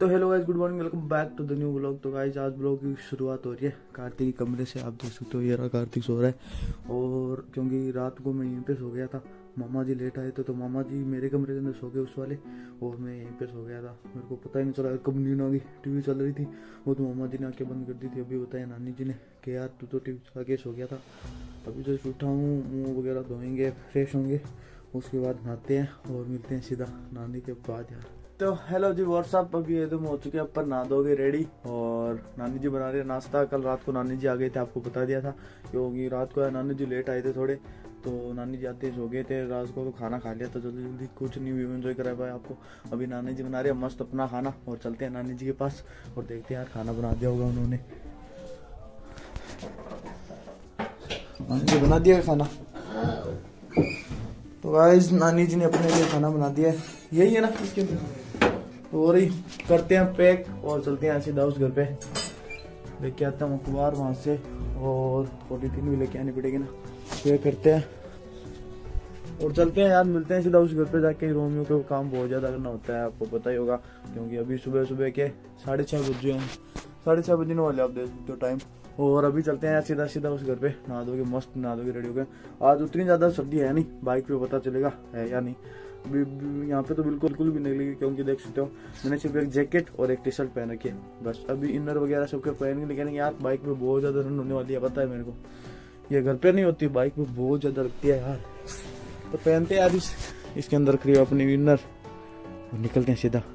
तो hello guys, good morning, welcome back to the new vlog. तो guys आज vlog की शुरुआत हो रही है कार्तिक के कमरे से। आप देख सकते हो ये रहा कार्तिक सो रहा है। और क्योंकि रात को मैं यहीं पे सो गया था, मामा जी लेट आए थे तो मामा जी मेरे कमरे के अंदर सो गए उस वाले, और मैं यहीं पे सो गया था। मेरे को पता ही नहीं चला कब नींद आ गई। टीवी चल रही थी, वो तो मामा जी ने आंखें बंद कर दी थी। अभी बताया नानी जी ने कि यार तू तो टीवी चला के सो गया था। अभी जस्ट उठा हूँ, मुँह वगैरह धोएंगे, फ्रेश होंगे, उसके बाद नहाते हैं और मिलते हैं सीधा नानी के बाद यार। तो हेलो जी, व्हाट्सअप। अभी ये तुम हो चुके हैं अपन नहा धोगे रेडी, और नानी जी बना रहे हैं नाश्ता। कल रात को नानी जी आ गए थे, आपको बता दिया था, क्योंकि रात को नानी जी लेट आए थे थोड़े, तो नानी जी आते सो गए थे। रात को तो खाना खा लिया था जल्दी जल्दी, कुछ नहीं व्यू एंजॉय करा पाया आपको। अभी नानी जी बना रहे हैं मस्त अपना खाना, और चलते हैं नानी जी के पास और देखते हैं यार खाना बना दिया होगा उन्होंने। नानी जी बना दिया खाना। तो गाइस नानी जी ने अपने लिए खाना बना दिया है, यही है ना इसके और ही करते हैं पैक और चलते हैं सीधा उस घर पे। लेके आता हूँ अखबार वहाँ से, और 43 भी लेके आनी पड़ेगी ना। ये करते हैं और चलते हैं यार, मिलते हैं सीधा उस घर पे जाके। रोमियो को काम बहुत ज़्यादा करना होता है, आपको पता ही होगा, क्योंकि अभी सुबह सुबह के 6:30 बजे हैं, 6:30 बजने वाले आप देख सकते हो टाइम। और अभी चलते हैं यार सीधा सीधा उस घर पे। नहा दोगे, मस्त नहा दोगे, रेडी हो गए। आज उतनी ज़्यादा सर्दी है नहीं, बाइक पे पता चलेगा है या नहीं। अभी यहाँ पे तो बिल्कुल भी नहीं लगी, क्योंकि देख सकते हो मैंने सिर्फ एक जैकेट और एक टी शर्ट पहन रखी है बस। अभी इनर वगैरह सबके पहन के लेकिन यार बाइक पे बहुत ज़्यादा ठंड होने वाली है, पता है मेरे को। ये घर पे नहीं होती, बाइक पे बहुत ज़्यादा लगती है यार। तो पहनते हैं यार इसके अंदर खरीद अपनी इनर और निकलते हैं सीधा।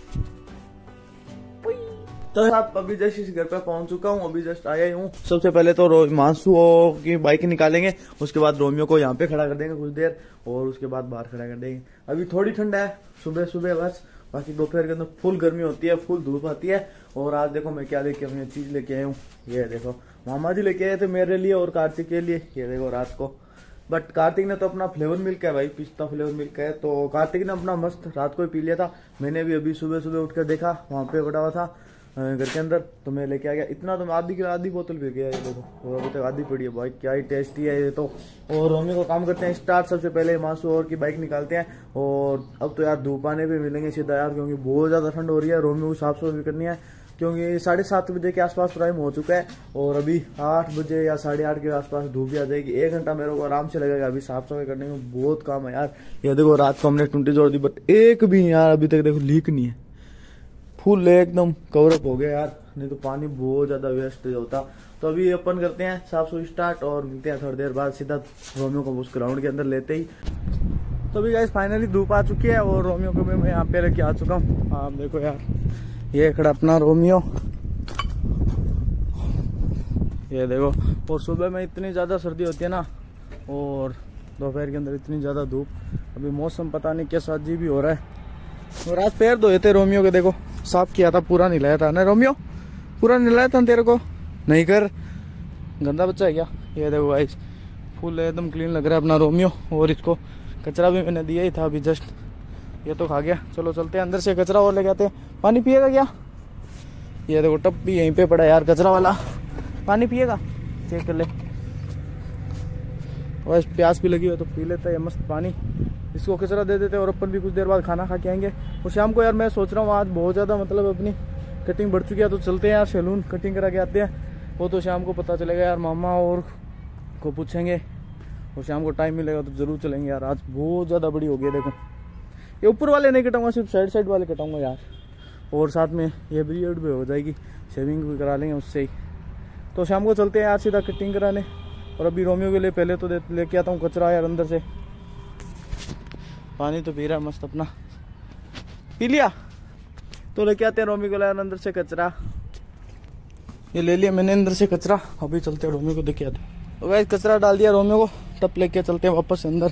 तो आप अभी जस्ट इस घर पे पहुंच चुका हूँ, अभी जस्ट आया ही हूँ। सबसे पहले तो मानसू की बाइक निकालेंगे, उसके बाद रोमियो को यहाँ पे खड़ा कर देंगे कुछ देर, और उसके बाद बाहर खड़ा कर देंगे। अभी थोड़ी ठंड है सुबह सुबह बस, बाकी दोपहर के अंदर फुल गर्मी होती है, फुल धूप आती है। और आज देखो मैं क्या लेके अपनी चीज लेके आया हूँ, ये देखो मामा जी लेके आए थे मेरे लिए और कार्तिक के लिए। ये देखो रात को, बट कार्तिक ने तो अपना फ्लेवर मिल्क है भाई, पिस्ता फ्लेवर मिल्क है, तो कार्तिक ने अपना मस्त रात को ही पी लिया था। मैंने भी अभी सुबह सुबह उठ कर देखा, वहाँ पे पड़ा हुआ था घर के अंदर, तो मैं लेके आ गया। इतना तो आधी बोतल पी गया ये देखो, और अभी तक आधी पड़ी है भाई, क्या ही टेस्टी है ये तो। और रोमियो को काम करते हैं स्टार्ट। सबसे पहले मासू और की बाइक निकालते हैं, और अब तो यार धूप आने पे मिलेंगे सीधा यार, क्योंकि बहुत ज्यादा ठंड हो रही है। रोमियो को साफ सफाई करनी है, क्योंकि 7:30 बजे के आसपास टाइम हो चुका है, और अभी 8 बजे या 8:30 के आसपास धूप भी आ जाएगी। 1 घंटा मेरे को आराम से लगेगा अभी साफ सफाई करने में, बहुत काम है यार। ये देखो रात को हमने 20 जोड़ दी, बट एक भी यार अभी तक देखो लीक नहीं है, फुल एकदम कवरअप हो गया यार, नहीं तो पानी बहुत ज्यादा वेस्ट होता। तो अभी अपन करते हैं साफ सफाई स्टार्ट, और मिलते हैं थोड़ी देर बाद सीधा रोमियो को उस ग्राउंड के अंदर लेते ही। तो अभी गाइस फाइनली धूप आ चुकी है, और रोमियो को मैं यहाँ पे लेके आ चुका हूँ। आप देखो यार, ये खड़ा अपना रोमियो, ये देखो। और सुबह में इतनी ज्यादा सर्दी होती है ना, और दोपहर के अंदर इतनी ज्यादा धूप। अभी मौसम पता नहीं कैसा अजीब ही हो रहा है। और आज पैर धोए थे रोमियो के, देखो साफ किया था, पूरा नहीं लाया था ना रोमियो, पूरा नहीं लाया था तेरे को, नहीं कर गंदा बच्चा है क्या। ये देखो गाइस फुल एकदम क्लीन लग रहा है अपना रोमियो। और इसको कचरा भी मैंने दिया ही था अभी जस्ट, ये तो खा गया। चलो चलते हैं अंदर से कचरा और लेके आते हैं। पानी पिएगा क्या? ये देखो टब भी यहीं पे पड़ा यार कचरा वाला, पानी पिएगा? चेक कर ले, बस प्यास भी लगी हो तो पी लेता है मस्त पानी। इसको कचरा दे देते और अपन भी कुछ देर बाद खाना खा के आएंगे। और शाम को यार मैं सोच रहा हूँ आज बहुत ज़्यादा मतलब अपनी कटिंग बढ़ चुकी है, तो चलते हैं यार सैलून कटिंग करा के आते हैं। वो तो शाम को पता चलेगा यार, मामा और को पूछेंगे, और शाम को टाइम मिलेगा तो जरूर चलेंगे यार। आज बहुत ज़्यादा बड़ी हो गई है देखो, ये ऊपर वाले नहीं कटाऊंगा, सिर्फ साइड वाले कटाऊंगा यार। और साथ में ये बियर्ड भी हो जाएगी, शेविंग भी करा लेंगे उससे ही। तो शाम को चलते हैं यार सीधा कटिंग कराने। और अभी रोमियो के लिए पहले तो लेके आता हूँ कचरा यार अंदर से। पानी तो पी रहा है मस्त अपना, पी लिया तो लेके आते हैं रोमियो को यार अंदर से कचरा। ये ले लिया मैंने अंदर से कचरा, अभी चलते हैं रोमियो को देखे आते। तो गाइस कचरा डाल दिया रोमियो को, टप लेके चलते हैं वापस अंदर।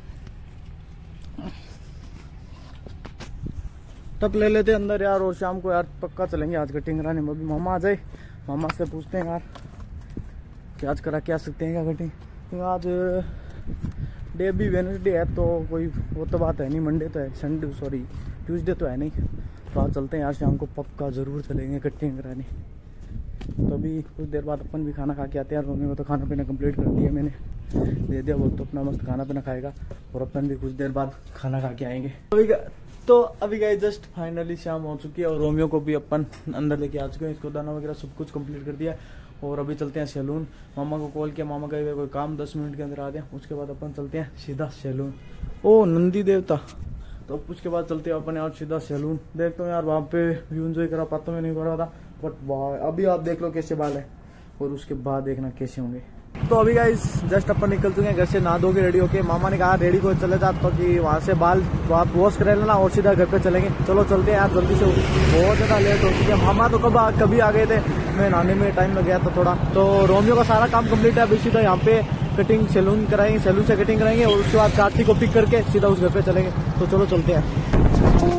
टप ले लेते हैं अंदर यार, और शाम को यार पक्का चलेंगे आज कटिंग कराने में। अभी मामा आ जाए, मामा से पूछते हैं यार कि आज करा क्या सकते हैं क्या कटिंग, क्योंकि आज डे भी वेडनेसडे है, तो कोई वो तो बात है नहीं, मंडे तो है, संडे सॉरी ट्यूसडे तो है नहीं। तो आज चलते हैं यार शाम को, पक्का जरूर चलेंगे कटिंग कराने। तो अभी कुछ देर बाद अपन भी खाना खा के आते हैं। रोमियो को तो खाना पीना कंप्लीट कर दिया मैंने, दे दिया, वो तो अपना मस्त खाना पीना खाएगा, और अपन भी कुछ देर बाद खाना खा के आएंगे। तो अभी गाइस जस्ट फाइनली शाम हो चुकी है और रोमियो को भी अपन अंदर लेके आ चुके हैं। इसको दाना वगैरह सब कुछ कंप्लीट कर दिया और अभी चलते हैं सैलून। मामा को कॉल किया, मामा का कोई काम 10 मिनट के अंदर आ जाए, उसके बाद अपन चलते हैं सीधा सैलून। ओ नंदी देवता, तो उसके बाद चलते हैं अपन यार सीधा सैलून। देखता हूँ यार वहाँ पे व्यू एंजॉय करा पाता हूँ, नहीं कर रहा था, बट अभी आप देख लो कैसे बाल है और उसके बाद देखना कैसे होंगे। तो अभी गाइस जस्ट अपन निकल चुके हैं घर से, नहा धो के रेडी होके। मामा ने कहा रेडी को चले जा तो कि वहाँ से बाल आप वॉश कर लेना और सीधा घर पे चलेंगे। चलो चलते हैं यार जल्दी से, बहुत ज्यादा लेट हो चुकी है। मामा तो कभी आ गए थे, मैं नहाने में टाइम लग गया था थोड़ा। तो रोमियो का सारा काम कम्प्लीट है, अभी सीधा यहाँ पे कटिंग सैलून कराएंगे, सैलून से कटिंग कराएंगे और उसके बाद कार्तिक को पिक करके सीधा उस घर पे चलेंगे। तो चलो चलते हैं।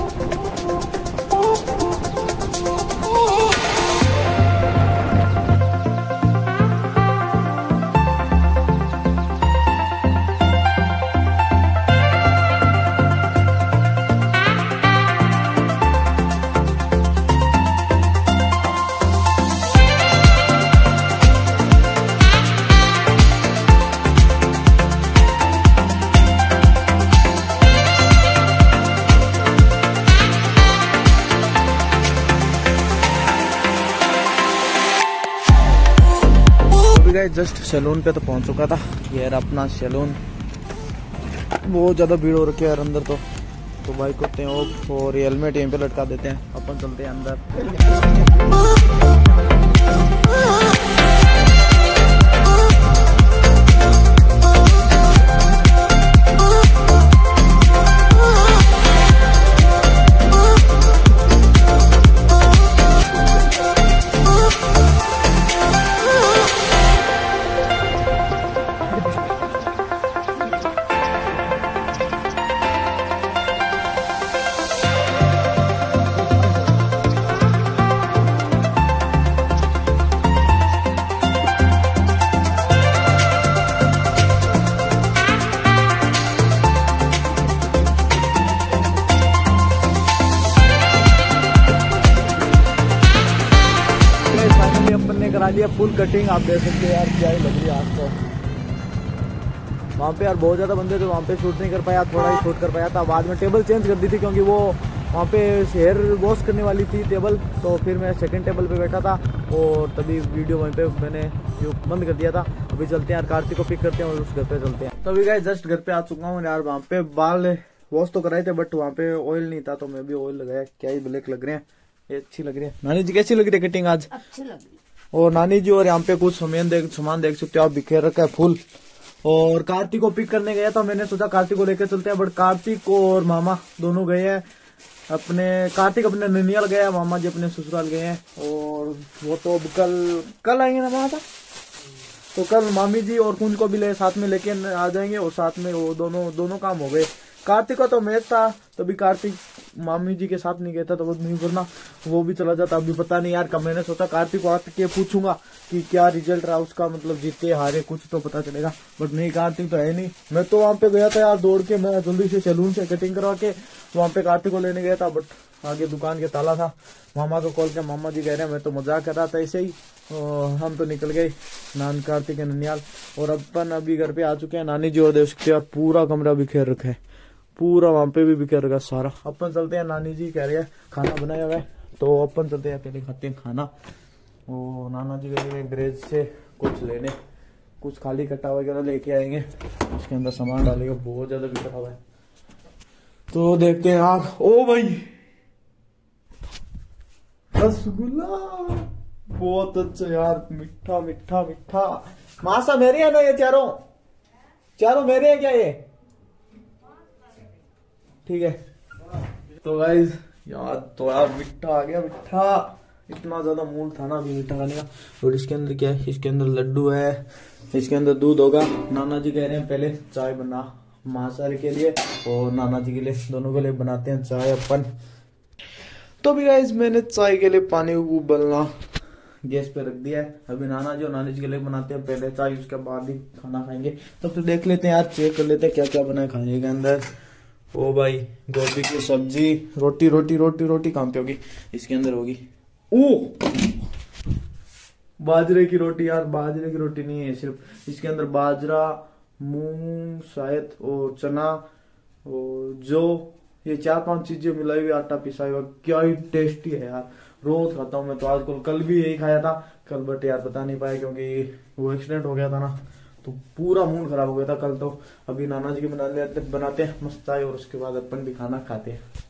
जस्ट सैलून पे तो पहुंच चुका था, ये है अपना सैलून। बहुत ज्यादा भीड़ हो रखी है यार अंदर, तो बाइक होते हैं ऑफ और हेलमेट यहीं पे लटका देते हैं। अपन चलते हैं अंदर। करा लिया फुल कटिंग, आप देख सकते हैं यार क्या ही लग रही है आज तो। वहाँ पे यार बहुत ज्यादा बंदे थे, वहाँ पे शूट नहीं कर पाया, थोड़ा ही शूट कर पाया था। बाद में टेबल चेंज कर दी थी क्योंकि वो वहाँ पे हेयर वॉश करने वाली थी टेबल, तो फिर मैं सेकंड टेबल पे बैठा था और तभी वीडियो वहीं पे मैंने बंद कर दिया था। अभी चलते हैं यार कार्तिक को पिक करते हैं और उस घर पे चलते हैं। तो अभी गाइस जस्ट घर पे आ चुका हूँ यार। वहाँ पे बाल वॉश तो कराए थे बट वहाँ पे ऑयल नहीं था, तो मैं भी ऑयल लगाया। क्या ही ब्लैक लग रहे हैं, ये अच्छी लग रही है। नानी जी कैसी लग रही है कटिंग आज? अच्छी लग रही। और नानी जी और यहाँ पे कुछ सामान देख सकते हो आप, बिखेर रखा है फुल। और कार्तिक को पिक करने गया था, मैंने सोचा कार्तिक को लेकर चलते हैं, बट कार्तिक और मामा दोनों गए हैं अपने। कार्तिक अपने ननियाल गया है, मामा जी अपने ससुराल गए हैं। और वो तो कल आएंगे ना मामा था, तो कल मामी जी और कुंज को भी साथ में लेके आ जाएंगे और साथ में वो दोनों काम हो गए। कार्तिक का तो मैच था, तभी कार्तिक मामी जी के साथ नहीं गया था, तो वो नहीं करना वो भी चला जाता। अभी पता नहीं यार, कब मैंने सोचा कार्तिक को आके पूछूंगा कि क्या रिजल्ट रहा उसका, मतलब जीते हारे कुछ तो पता चलेगा, बट नहीं कार्तिक तो है नहीं। मैं तो वहाँ पे गया था यार दौड़ के, मैं जल्दी से सैलून से कटिंग करवा के वहाँ पे कार्तिक को लेने गया था, बट आगे दुकान के ताला था। मामा को कॉल किया, मामा जी कह रहे हैं मैं तो मजाक कर रहा था ऐसे ही। हम तो निकल गए नान कार्तिक के ननियाल, और अपन अभी घर पे आ चुके हैं। नानी जी और देख सकते हैं पूरा कमरा बिखेर रखा है, पूरा वहाँ पे भी बिखेर रखा सारा। अपन चलते हैं, नानी जी कह रहे हैं खाना बनाया हुआ है, तो अपन चलते हैं पहले खाते हैं खाना। और नाना जी कह रहे हैं गैरेज से कुछ लेने, कुछ खाली कट्टा वगैरह लेके आएंगे, उसके अंदर सामान डालेंगे। बहुत ज्यादा बिखरा हुआ है, तो देखते हैं आग। ओ भाई रसगुल्ला बहुत अच्छा यार, मीठा मीठा मीठा। मासा मेरे है ना ये चारों मेरे है क्या ये? ठीक है। तो गाइस यार मीठा आ गया, मीठा इतना ज्यादा मूड था ना अभी मीठा खाने का। और इसके अंदर क्या है, इसके अंदर लड्डू है, इसके अंदर दूध होगा। नाना जी कह रहे हैं पहले चाय बना मासार के लिए और नाना जी के लिए, दोनों के लिए बनाते हैं चाय अपन। तो भी गाइस मैंने चाय के लिए पानी उबलना गैस पे रख दिया है। अभी नाना जी और नानी जी के लिए बनाते हैं पहले चाय, उसके बाद ही खाना खाएंगे। तब तो देख लेते हैं यार, चेक कर लेते हैं क्या क्या बना है खाने के अंदर। ओ भाई गोभी की सब्जी, रोटी रोटी रोटी रोटी कहाँ पे होगी, इसके अंदर होगी। ओ बाजरे की रोटी यार, बाजरे की रोटी नहीं है सिर्फ, इसके अंदर बाजरा, मूंग शायद और चना और जौ ये 4-5 चीजें मिलाई हुई आटा पिसा हुआ, क्या ही टेस्टी है यार। रोज खाता हूँ मैं तो, आजकल कल भी यही खाया था कल, बट यार बता नहीं पाया क्योंकि वो एक्सीडेंट हो गया था ना, तो पूरा मूड खराब हो गया था कल तो। अभी नाना जी के बनाते हैं मस्त चाय, और उसके बाद अपन भी खाना खाते हैं।